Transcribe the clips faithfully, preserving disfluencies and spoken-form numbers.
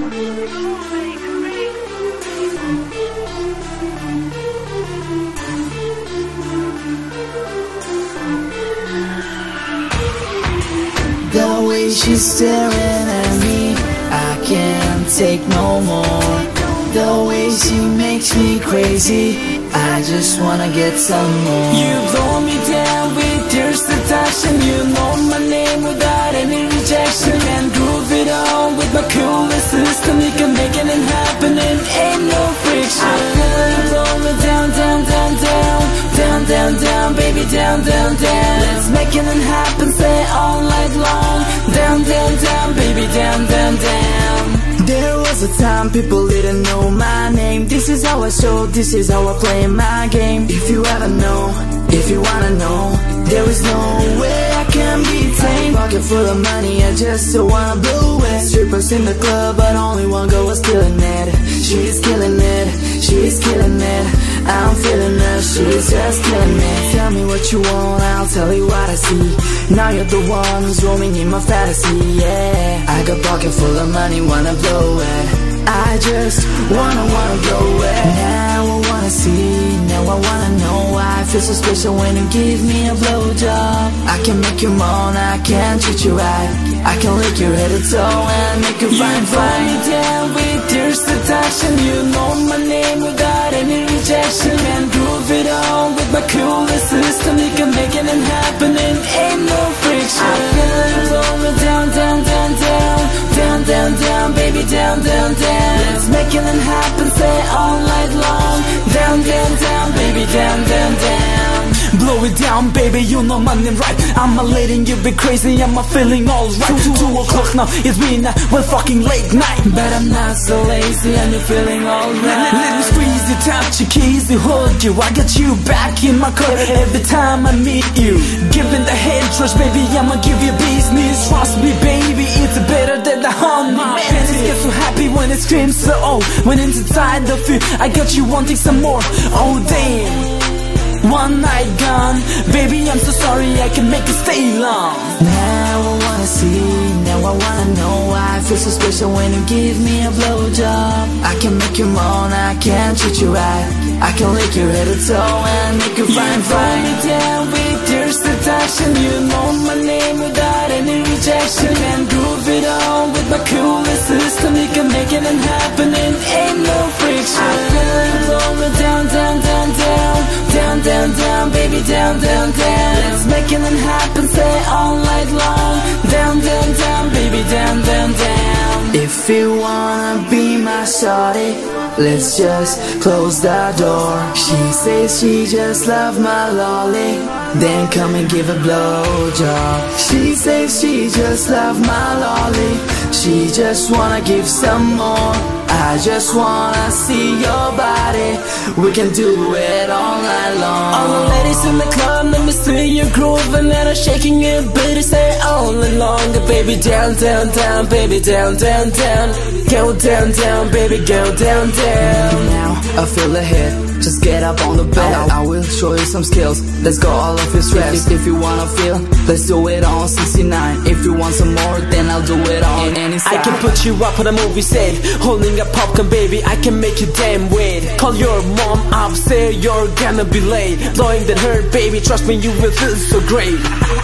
The way she's staring at me, I can't take no more. The way she makes me crazy, I just wanna get some more. You blow me down with your seduction. You know my name without any rejection. And groove it on with my coolest system. You can make it happen and ain't no friction. I feel you blow me down, down, down, down. Down, down, down, baby, down, down, down. Let's make it happen, say all night long. Down, down, down, baby, down, down, down. There was a time people didn't know my name. This is how I show, this is how I play my game. If you ever know, if you wanna know, there is no way I can be tamed. Pocket full of money, I just so wanna blow it. Strippers in the club, but only one girl was killing it. She's killing it, she's killing it. I'm feeling her, she's just killing it. Tell me what you want, I'll tell you what I see. Now you're the one who's roaming in my fantasy, yeah. I got pocket full of money, wanna blow it. I just wanna, wanna blow it. Now I wanna see, now I wanna know why I feel so special when you give me a blowjob. I can make you moan, I can treat you right. I can lick your head to toe and make you fine, fine. You blow me down with your seduction. You know my name without any rejection. And groove it on with my coolest system. You can make it happen and ain't no friction. I feel you blow me down, down, down, down. Down, down, down, baby, down, down, down. Let's make it happen, say all night long. Down, down, down, baby, down, down, down. Blow it down, baby, you know my name, right? I'm a letting you be crazy, I'm a feeling alright. Two, two o'clock now, it's midnight, well fucking late night. But I'm not so lazy and you're feeling alright. Let me squeeze you, touch you, kiss you, hold you. I got you back in my car every time I meet you. Giving the head trust, baby, I'ma give you business. Trust me, baby, it's better than the honey. My panties get so happy when it screams so oh. When it's inside the food, I got you wanting some more. Oh damn, one night gone, baby, I'm so sorry I can make you stay long. Now I wanna see, now I wanna know why I feel so special when you give me a blowjob. I can make you moan, I can treat you right. I can lick your head to toe and make you fine, fine. You blow me down with your seduction. You know my name without any rejection. And groove it on with my coolest system. You can make it happen and ain't no friction. I feel you blow me down, down, down, down. Down, down, down, baby, down, down, down. Let's make it happen, say all night long. Down, down, down, baby, down, down, down. If you wanna be my shawty, let's just close the door. She says she just love my lolly, then come and give a blowjob. She says she just love my lolly, she just wanna give some more. I just wanna see your body, we can do it all night long. All the ladies in the club, let me see you grooving and I'm shaking your booty, say all night long. Baby, down, down, down, baby, down, down, down. Go down, down, baby, go down, down. Now I feel the hit, just get up on the bed. I, I will show you some skills, let's go all off your stress. If, if you wanna feel, let's do it on sixty-nine. If you want some more, then I'll do it on any side. I can put you up on a movie set, holding a popcorn, baby, I can make you damn wait. Call your mom up, say you're gonna be late. Blowing that hurt, baby, trust me, you will feel so great.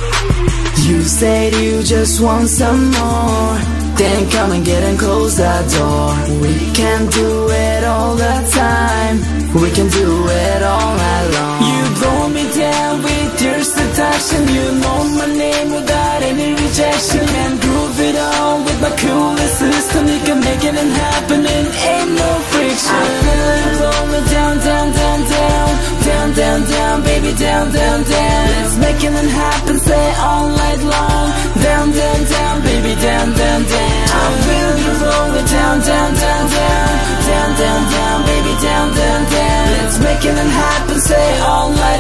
You said you just want some more, then come and get and close that door. We can do it all the time, we can do it all night long. You blow me down with your seduction. You know my name without any rejection. And groove it on with my coolest system. You can make it happen and ain't no friction. I feel you blow me down, down, down, down. Down, down, down, baby, down, down, down. Let's make it happen, say all night long. Down, down, down, baby, down, down, down. I feel you blow me down, down, down, down. Down, down, down, baby, down, down, down. Let's make it happen, say all night